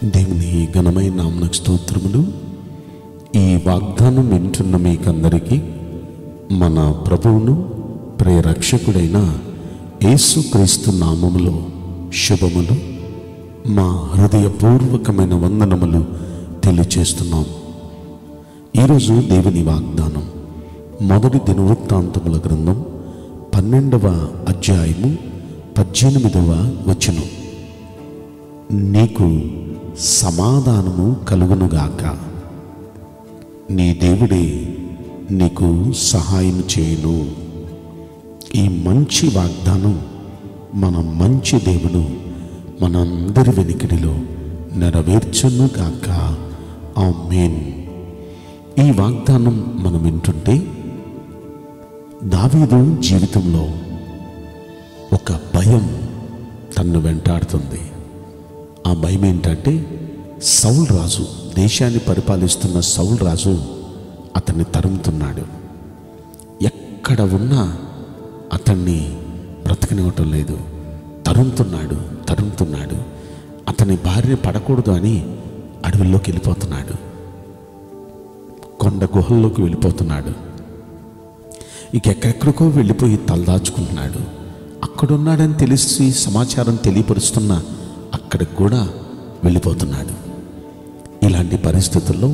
దేవుని ఘనమైన నామమునకు స్తోత్రములు. ఈ వాగ్దానం వింటున్న మీకందరికీ మన ప్రభువును ప్రియరక్షకుడైన యేసుక్రీస్తు నామములో శుభములు, మా హృదయపూర్వకమైన వందనములు తెలియచేస్తున్నాం. ఈరోజు దేవుని వాగ్దానం మొదటి దినవృత్తాంతముల గ్రంథం 12వ అధ్యాయము 18వ వచనం. నీకు సమాధానము కలుగునుగాక, నీ దేవుడే నీకు సహాయం చేయును. ఈ మంచి వాగ్దానం మన మంచి దేవుడు మనందరి వెనుకడిలో నెరవేర్చునుగాక. ఆమేన్. ఈ వాగ్దానం మనం వింటుంటే దావీదు జీవితంలో ఒక భయం తన్ను వెంటాడుతుంది. ఆ భయం ఏంటంటే, సౌలు రాజు, దేశాన్ని పరిపాలిస్తున్న సౌలు రాజు అతన్ని తరుముతున్నాడు. ఎక్కడ ఉన్నా అతన్ని బ్రతకనివ్వటం లేదు. తరుముతున్నాడు. అతని భార్య పడకూడదు అని అడవుల్లోకి వెళ్ళిపోతున్నాడు, కొండ గుహల్లోకి వెళ్ళిపోతున్నాడు. ఇక ఎక్కడెక్కడికో వెళ్ళిపోయి తలదాచుకుంటున్నాడు. అక్కడున్నాడని తెలిసి సమాచారం తెలియపరుస్తున్న అక్కడికి కూడా వెళ్ళిపోతున్నాడు. ఇలాంటి పరిస్థితుల్లో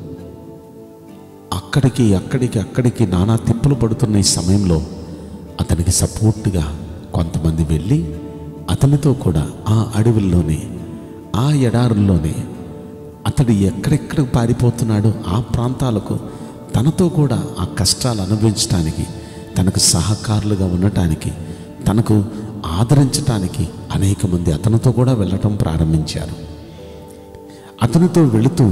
అక్కడికి నానా తిప్పలు పడుతున్న ఈ సమయంలో అతనికి సపోర్ట్గా కొంతమంది వెళ్ళి అతనితో కూడా ఆ అడవుల్లోనే, ఆ ఎడారుల్లోనే, అతడు ఎక్కడెక్కడికి పారిపోతున్నాడో ఆ ప్రాంతాలకు తనతో కూడా ఆ కష్టాలు అనుభవించడానికి, తనకు సహకారులుగా ఉండటానికి, తనకు ఆదరించటానికి అనేక మంది అతనితో కూడా వెళ్ళటం ప్రారంభించారు. అతనితో వెళుతూ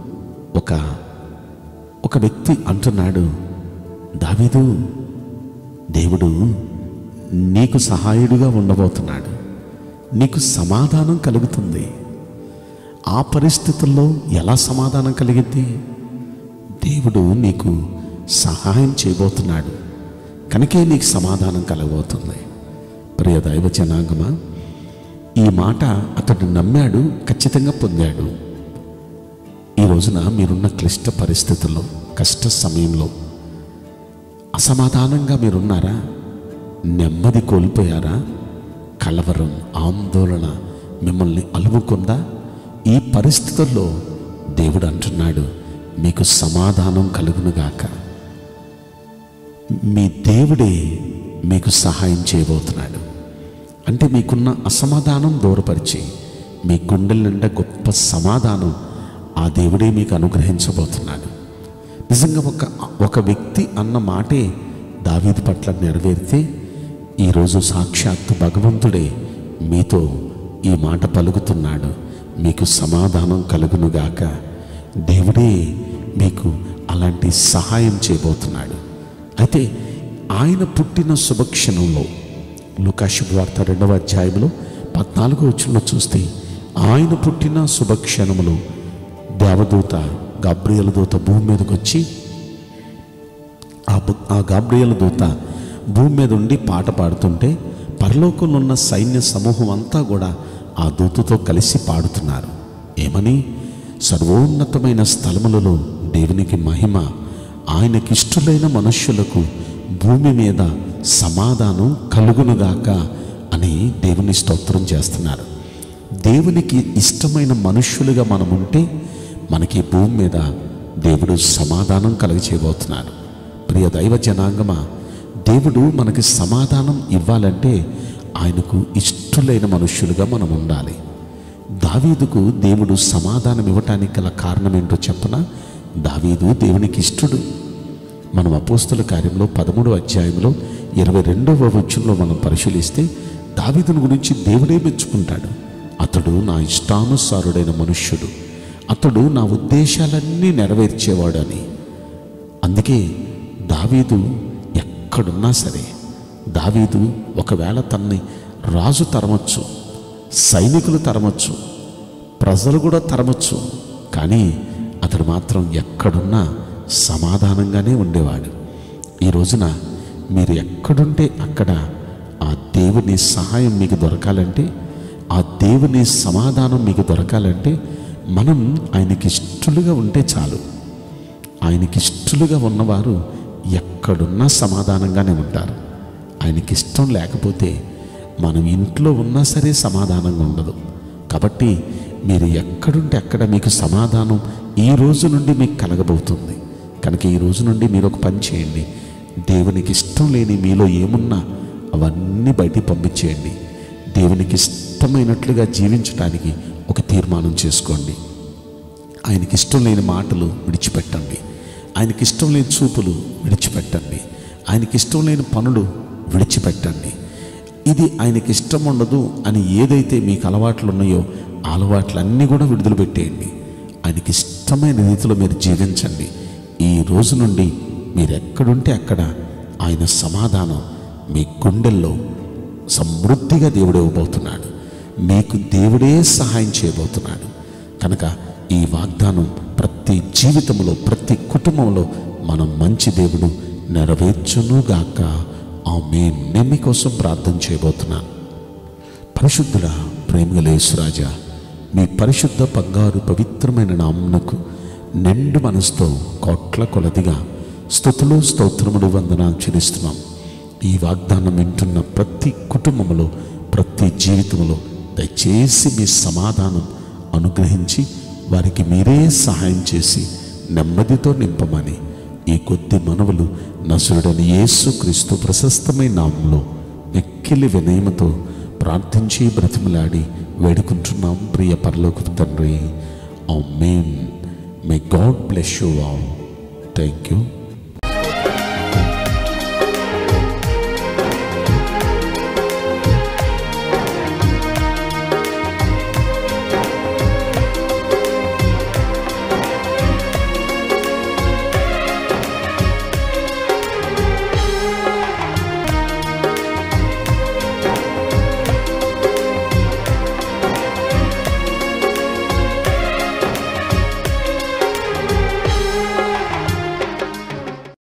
ఒక వ్యక్తి అంటున్నాడు, దావీదు, దేవుడు నీకు సహాయుడుగా ఉండబోతున్నాడు, నీకు సమాధానం కలుగుతుంది. ఆ పరిస్థితుల్లో ఎలా సమాధానం కలిగింది? దేవుడు నీకు సహాయం చేయబోతున్నాడు కనుకే నీకు సమాధానం కలగబోతుంది. ప్రియ దైవ జనాంగమా, ఈ మాట అతడు నమ్మాడు, ఖచ్చితంగా పొందాడు. ఈ రోజున మీరున్న క్లిష్ట పరిస్థితుల్లో, కష్ట సమయంలో అసమాధానంగా మీరున్నారా? నెమ్మది కోల్పోయారా? కలవరం, ఆందోళన మిమ్మల్ని అలుముకుందా? ఈ పరిస్థితుల్లో దేవుడు అంటున్నాడు, మీకు సమాధానం కలుగునుగాక. మీ దేవుడే మీకు సహాయం చేయబోతున్నాడు. అంటే మీకున్న అసమాధానం దూరపరిచి మీ గుండెల నిండా గొప్ప సమాధానం ఆ దేవుడే మీకు అనుగ్రహించబోతున్నాడు. నిజంగా ఒక వ్యక్తి అన్న మాటే దావీదు పట్ల నెరవేరితే, ఈరోజు సాక్షాత్తు భగవంతుడే మీతో ఈ మాట పలుకుతున్నాడు, మీకు సమాధానం కలుగునుగాక. దేవుడే మీకు అలాంటి సహాయం చేయబోతున్నాడు. అయితే ఆయన పుట్టిన శుభక్షణంలో లూకా శుభవార్త 2వ అధ్యాయంలో 14వ వచనంలో చూస్తే, ఆయన పుట్టిన శుభక్షణములో దేవదూత గాబ్రియేలు దూత భూమి మీదకి వచ్చి, ఆ గాబ్రియేలు దూత భూమి మీద ఉండి పాట పాడుతుంటే పరలోకంలో ఉన్న సైన్య సమూహం అంతా కూడా ఆ దూతతో కలిసి పాడుతున్నారు. ఏమని? సర్వోన్నతమైన స్థలములలో దేవునికి మహిమ, ఆయనకిష్టులైన మనుష్యులకు భూమి మీద సమాధానం కలుగునుగాక అని దేవుని స్తోత్రం చేస్తున్నారు. దేవునికి ఇష్టమైన మనుష్యులుగా మనముంటే మనకి భూమి మీద దేవుడు సమాధానం కలుగచేయబోతున్నాడు. ప్రియ దైవ జనాంగమా, దేవుడు మనకి సమాధానం ఇవ్వాలంటే ఆయనకు ఇష్టలైన మనుష్యులుగా మనం ఉండాలి. దావీదుకు దేవుడు సమాధానం ఇవ్వటానికి గల కారణం ఏంటో చెప్పనా? దావీదు దేవునికి ఇష్టడు. మనం అపోస్తల కార్యంలో 13వ అధ్యాయంలో 22వ వచనంలో మనం పరిశీలిస్తే దావీదుని గురించి దేవుడే మెచ్చుకుంటాడు. అతడు నా ఇష్టానుసారుడైన మనుష్యుడు, అతడు నా ఉద్దేశాలన్నీ నెరవేర్చేవాడు అని. అందుకే దావీదు ఎక్కడున్నా సరే, దావీదు ఒకవేళ తనని రాజు తరమచ్చు, సైనికులు తరమచ్చు, ప్రజలు కూడా తరమచ్చు, కానీ అతడు మాత్రం ఎక్కడున్నా సమాధానంగానే ఉండేవాడు. ఈ రోజున మీరు ఎక్కడుంటే అక్కడ ఆ దేవుని సహాయం మీకు దొరకాలంటే, ఆ దేవుని సమాధానం మీకు దొరకాలంటే మనం ఆయనకి ఇష్టలుగా ఉంటే చాలు. ఆయనకి ఇష్టలుగా ఉన్నవారు ఎక్కడున్నా సమాధానంగానే ఉంటారు. ఆయనకి ఇష్టం లేకపోతే మనం ఇంట్లో ఉన్నా సరే సమాధానంగా ఉండదు. కాబట్టి మీరు ఎక్కడుంటే అక్కడ మీకు సమాధానం ఈ రోజు నుండి మీకు కలగబోతుంది. కనుక ఈ రోజు నుండి మీరు ఒక పని చేయండి. దేవునికి ఇష్టం లేని మీలో ఏమున్నా అవన్నీ బయటికి పంపించేయండి. దేవునికి ఇష్టమైనట్లుగా జీవించడానికి ఒక తీర్మానం చేసుకోండి. ఆయనకి ఇష్టం లేని మాటలు విడిచిపెట్టండి. ఆయనకి ఇష్టం లేని చూపులు విడిచిపెట్టండి. ఆయనకి ఇష్టం లేని పనులు విడిచిపెట్టండి. ఇది ఆయనకి ఇష్టం ఉండదు అని ఏదైతే మీకు అలవాట్లు ఉన్నాయో ఆ అలవాట్లన్నీ కూడా విడుదల పెట్టేయండి. ఆయనకి ఇష్టమైన రీతిలో మీరు జీవించండి. ఈ రోజు నుండి మీరు ఎక్కడుంటే అక్కడ ఆయన సమాధానం మీ గుండెల్లో సమృద్ధిగా దేవుడు ఇవ్వబోతున్నాడు. మీకు దేవుడే సహాయం చేయబోతున్నాడు. కనుక ఈ వాగ్దానం ప్రతి జీవితంలో, ప్రతి కుటుంబంలో మనం మంచి దేవుడు నెరవేర్చునుగాక. ఆమేన్. నేను మీకోసం ప్రార్థన చేయబోతున్నాను. పరిశుద్ధుల ప్రేమగల యేసురాజా, మీ పరిశుద్ధ బంగారు పవిత్రమైన నామమునకు నిండు మనసుతో కోట్ల కొలదిగా స్తుతులు, స్తోత్రములు, వందనాలు చెల్లిస్తున్నాం. ఈ వాగ్దానం వింటున్న ప్రతి కుటుంబంలో, ప్రతి జీవితంలో దయచేసి మీ సమాధానం అనుగ్రహించి వారికి మీరే సహాయం చేసి నెమ్మదితో నింపమని ఈ కొద్ది మనవులు నజరుడైన యేసుక్రీస్తు ప్రశస్తమైన నామంలో మిక్కిలి వినయముతో ప్రార్థించి బ్రతిమలాడి వేడుకుంటున్నాం ప్రియ పరలోకపు తండ్రి. ఆమేన్. May God bless you all. Thank you.